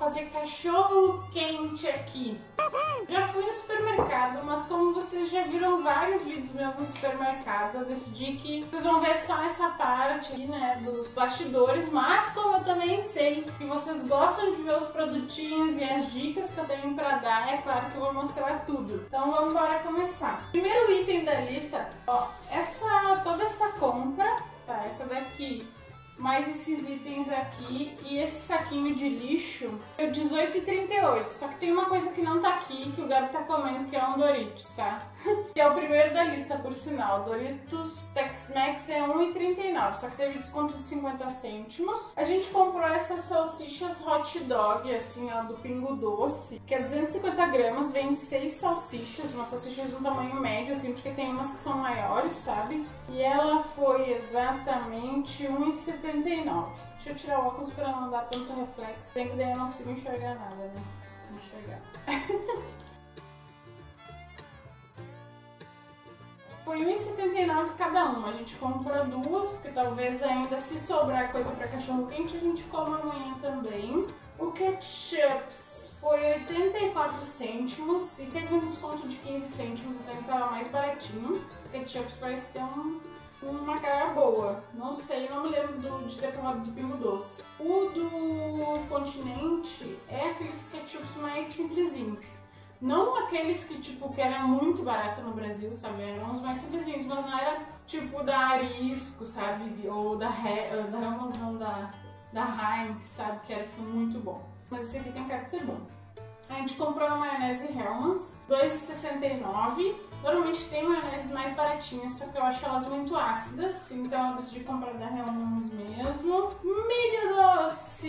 fazer cachorro quente aqui. Já fui no supermercado, mas como vocês já viram vários vídeos meus no supermercado, eu decidi que vocês vão ver só essa parte aqui, né, dos bastidores, mas como eu também sei que vocês gostam de ver os produtinhos e as dicas que eu tenho pra dar, é claro que eu vou mostrar tudo. Então vamos embora começar. Primeiro item da lista, ó, toda essa compra, tá, essa daqui, mais esses itens aqui e esse saquinho de lixo, é R$18,38. Só que tem uma coisa que não tá aqui, que o Gabi tá comendo, que é um Doritos, tá? Que é o primeiro da lista, por sinal. Doritos Tex-Mex é R$1,39, só que teve desconto de 50 cêntimos. A gente comprou essas salsichas hot dog, assim, ó, do Pingo Doce, que é 250 gramas, vem 6 salsichas, umas salsichas de um tamanho médio, assim, porque tem umas que são maiores, sabe? E ela foi exatamente R$1,79. Deixa eu tirar o óculos pra não dar tanto reflexo, bem que daí eu não consigo enxergar nada, né? Enxergar. Foi R$1,79 cada uma. A gente comprou duas, porque talvez ainda se sobrar coisa para cachorro quente, a gente come amanhã também. O ketchup foi 84 cêntimos e teve um desconto de 15 cêntimos, então ele tava mais baratinho. Os ketchups parece ter uma cara boa. Não sei, não me lembro de ter provado do Pingo Doce. O do Continente é aqueles ketchups mais simplesinhos. Não aqueles que, tipo, que eram muito baratos no Brasil, sabe? Eram os mais simplesinhos, mas não era, tipo, da Arisco, sabe? Ou da Heinz, sabe? Que era, tipo, muito bom. Mas esse aqui tem cara de ser bom. A gente comprou a maionese Hellmann's, R$2,69. Normalmente tem maioneses mais baratinhas, só que eu acho elas muito ácidas, então eu decidi comprar da Hellmann's mesmo. Milho doce,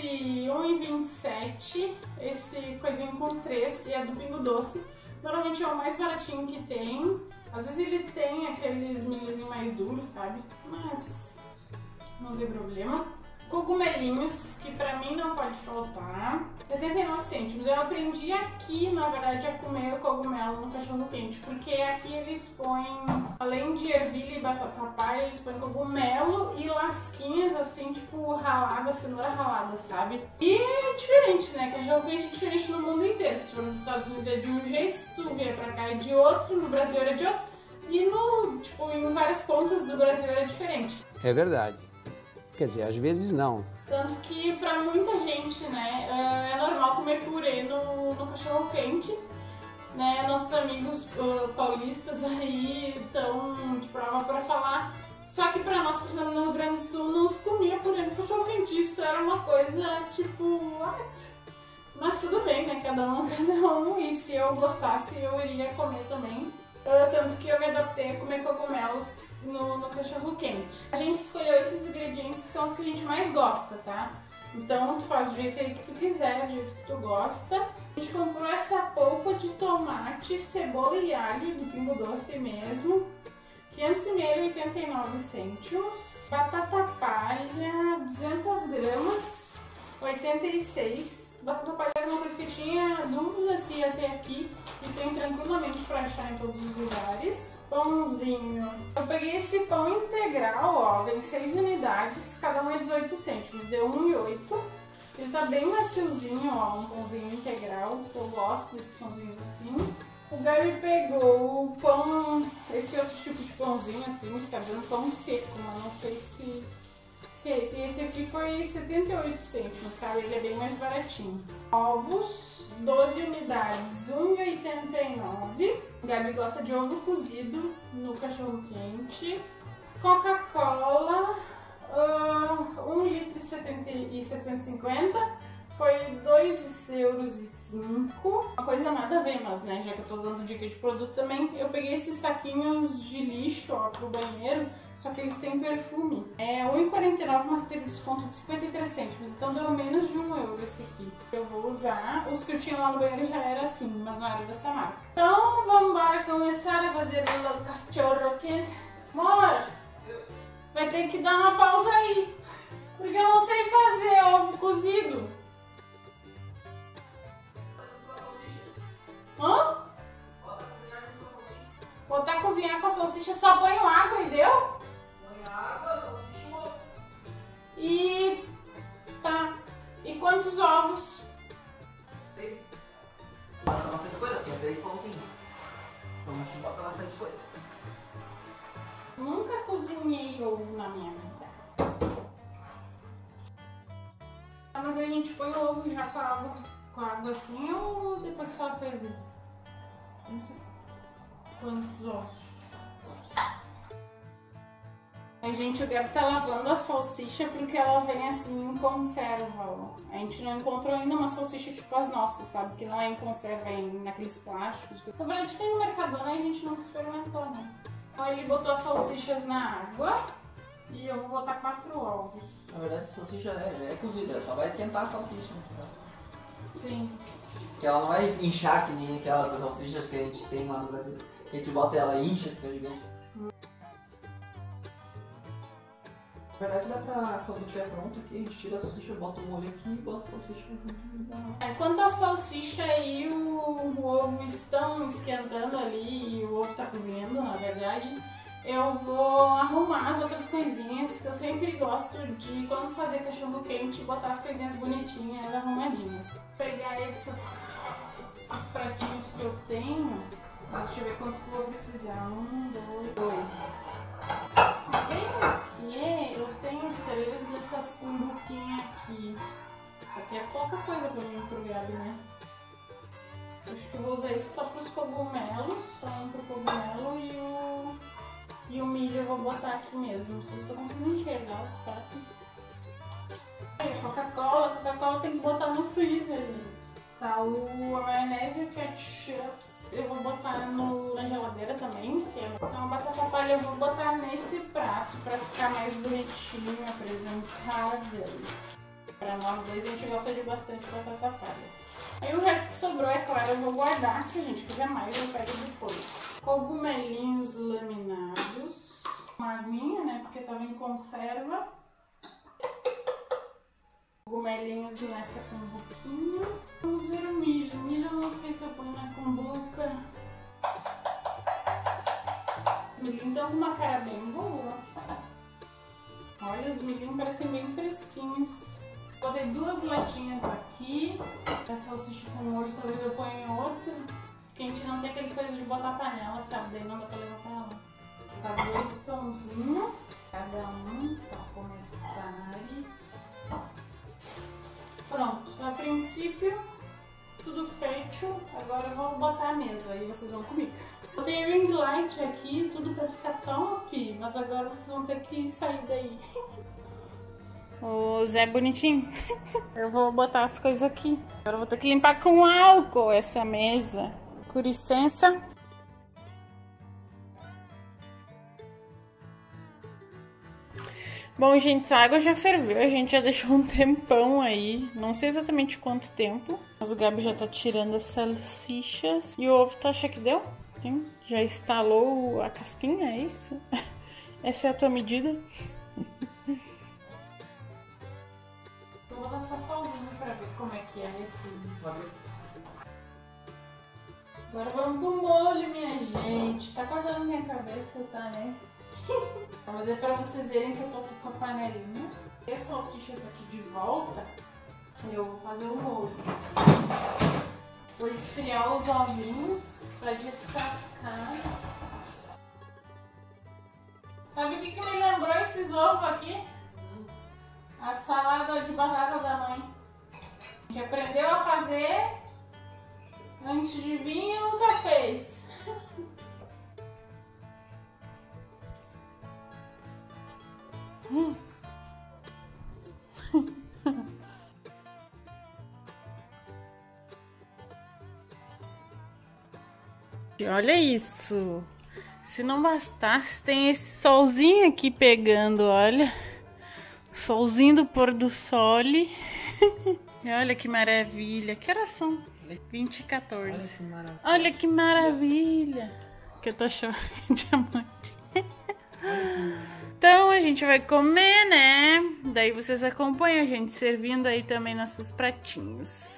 R$1,27. Esse coisinho com 3 e é do Pingo Doce. Normalmente é o mais baratinho que tem. Às vezes ele tem aqueles milhozinhos mais duros, sabe? Mas não tem problema. Cogumelinhos, que pra mim não pode faltar, 79 cêntimos. Eu aprendi aqui, na verdade, a comer o cogumelo no cachorro quente, porque aqui eles põem, além de ervilha e batata palha, eles põem cogumelo e lasquinhas, assim, tipo ralada, cenoura ralada, sabe? E é diferente, né? Cachorro quente é diferente no mundo inteiro. Se for nos Estados Unidos é de um jeito, se tu vier pra cá é de outro, no Brasil é de outro, e em várias pontas do Brasil é diferente. É verdade. Quer dizer, às vezes não. Tanto que pra muita gente, né, é normal comer purê no cachorro quente, né, nossos amigos paulistas aí estão de prova pra falar, só que pra nós, por exemplo, no Rio Grande do Sul, não se comia purê no cachorro quente, isso era uma coisa tipo, what? Mas tudo bem, né, cada um, e se eu gostasse eu iria comer também. Tanto que eu me adaptei a comer cogumelos no cachorro quente. A gente escolheu esses ingredientes que são os que a gente mais gosta, tá? Então tu faz do jeito aí que tu quiser, do jeito que tu gosta. A gente comprou essa polpa de tomate, cebola e alho do Pingo Doce mesmo. 500 ml, 89 cêntimos. Batata palha, 200 gramas, 86. Batata palha era uma coisa que eu tinha dúvida se ia ter aqui e tem tranquilamente pra achar em todos os lugares. Pãozinho. Eu peguei esse pão integral, ó, vem 6 unidades, cada um é 18 cêntimos, deu 1,08. Ele tá bem maciozinho, ó, um pãozinho integral, eu gosto desses pãozinhos assim. O Gabi pegou o pão, esse outro tipo de pãozinho assim, que tá dizendo pão seco, mas não sei se esse aqui foi 78 cêntimos, sabe? Ele é bem mais baratinho. Ovos, 12 unidades, R$1,89. O Gabi gosta de ovo cozido no cachorro quente. Coca-Cola, 1 litro e 750. Foi R$2,05. Uma coisa nada a ver, mas né, já que eu tô dando dica de produto também, eu peguei esses saquinhos de lixo, ó, pro banheiro, só que eles têm perfume. É R$1,49, mas teve desconto de 53 cêntimos, então deu menos de €1 esse aqui. Eu vou usar, os que eu tinha lá no banheiro já era assim, mas não era dessa marca. Então vamos embora começar a fazer o cachorro quente. Amor, vai ter que dar uma pausa aí, porque eu não sei fazer ovo cozido. Hã? Botar cozinhar com a salsicha, só põe água e deu? Põe água, salsicha. E tá. E quantos ovos? ovo na minha vida. Mas a gente põe o ovo já com água assim ou depois que ela ferve? Não sei quantos ovos. A gente, o Gabi tá lavando a salsicha porque ela vem assim em conserva, ó. A gente não encontrou ainda uma salsicha tipo as nossas, sabe? Que não é em conserva, é naqueles plásticos. Na verdade tem no Mercadona e a gente nunca experimentou, né? Então ele botou as salsichas na água e eu vou botar 4 ovos. Na verdade a salsicha já é cozida, só vai esquentar a salsicha. Sim. Porque ela não vai inchar que nem aquelas salsichas que a gente tem lá no Brasil. Que a gente bota ela e incha, fica gigante. Na verdade dá pra, quando estiver pronto aqui, a gente tira a salsicha, bota o molho aqui e bota a salsicha junto. Enquanto a salsicha e o ovo estão esquentando ali, e o ovo tá cozinhando, na verdade, eu vou arrumar as outras coisinhas, que eu sempre gosto de, quando fazer cachorro quente, botar as coisinhas bonitinhas, arrumadinhas. Vou pegar esses pratinhos que eu tenho, deixa eu ver quantos que eu vou precisar. 1, 2. Se bem que eu tenho 3 dessas cumbuquinhas aqui. Isso aqui é pouca coisa pra mim pro Gabi, né? Acho que eu vou usar isso só pros cogumelos, só um pro cogumelo e o milho eu vou botar aqui mesmo. Não sei se estou conseguindo enxergar os pratos. Coca-Cola tem que botar no freezer. Tá, a maionese e o ketchup eu vou botar na geladeira também. Então a batata palha eu vou botar nesse prato pra ficar mais bonitinho, apresentável. Pra nós dois a gente gosta de bastante batata palha. Aí o resto que sobrou, é claro, eu vou guardar. Se a gente quiser mais, eu pego depois. Cogumelinhos laminados. Uma aguinha, né? Porque tava em conserva. Cogumelinhos nessa cumbuquinha. Vamos ver o milho. O milho eu não sei se eu ponho na cumbuca. O milhinho dá uma cara bem boa. Olha, os milhinhos parecem bem fresquinhos. Botei 2 latinhas aqui. A salsicha com molho talvez eu ponha em outra. Porque a gente não tem aquelas coisas de botar panela, sabe? Daí não dá pra levar pra lá. Tá 2 pãozinhos. Cada um pra começar. Pronto, a princípio tudo feito, agora eu vou botar a mesa e vocês vão comigo. Botei ring light aqui, tudo pra ficar top, mas agora vocês vão ter que sair daí. O Zé bonitinho. Eu vou botar as coisas aqui. Agora eu vou ter que limpar com álcool essa mesa. Com licença. Bom, gente, essa água já ferveu, a gente já deixou um tempão aí, não sei exatamente quanto tempo, mas o Gabi já tá tirando as salsichas. E o ovo, tu acha que deu? Sim, já instalou a casquinha, é isso? Essa é a tua medida? Vou botar só salzinho pra ver como é que é esse... Agora vamos pro molho, minha gente. Tá cortando minha cabeça, tá, né? Vou fazer pra vocês verem que eu tô com a panelinha. E as salsichas aqui de volta, eu vou fazer o molho. Vou esfriar os ovinhos pra descascar. Sabe o que me lembrou esses ovos aqui? A salada de batata da mãe. A gente aprendeu a fazer antes de vir e nunca fez. Olha isso! Se não bastasse, tem esse solzinho aqui pegando, olha. Solzinho do pôr do sol. E olha que maravilha. Que horas são? 20h14. Olha que maravilha. Que eu tô chamando de diamante. Então a gente vai comer, né? Daí vocês acompanham a gente servindo aí também nossos pratinhos.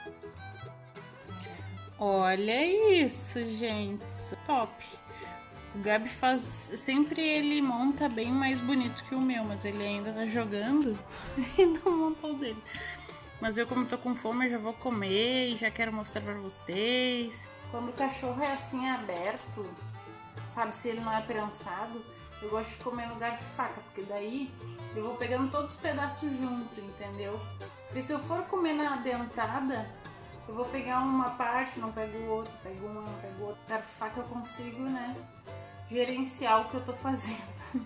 Olha isso, gente. Top. O Gabi faz... Sempre ele monta bem mais bonito que o meu, mas ele ainda tá jogando e não montou o dele. Mas eu, como tô com fome, eu já vou comer e já quero mostrar pra vocês. Quando o cachorro é assim aberto, sabe, se ele não é prensado, eu gosto de comer no garfo e faca, porque daí eu vou pegando todos os pedaços junto, entendeu? Porque se eu for comer na dentada, eu vou pegar uma parte, não pego o outro, pego uma, não pego o outro. Garfo e faca eu consigo, né, gerenciar o que eu tô fazendo.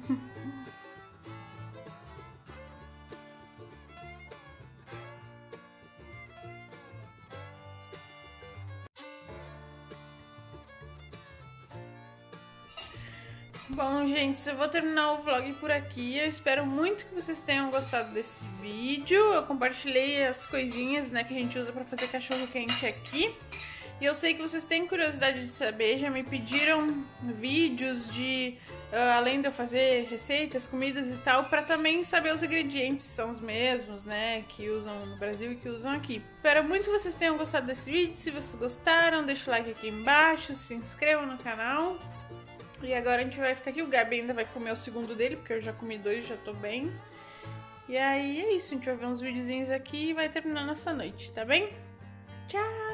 Bom, gente, eu vou terminar o vlog por aqui. Eu espero muito que vocês tenham gostado desse vídeo. Eu compartilhei as coisinhas, né, que a gente usa pra fazer cachorro quente aqui. E eu sei que vocês têm curiosidade de saber, já me pediram vídeos de, além de eu fazer receitas, comidas e tal, pra também saber os ingredientes, se são os mesmos, né, que usam no Brasil e que usam aqui. Espero muito que vocês tenham gostado desse vídeo. Se vocês gostaram, deixa o like aqui embaixo, se inscrevam no canal. E agora a gente vai ficar aqui, o Gabi ainda vai comer o segundo dele, porque eu já comi 2 e já tô bem. E aí é isso, a gente vai ver uns videozinhos aqui e vai terminando essa noite, tá bem? Tchau!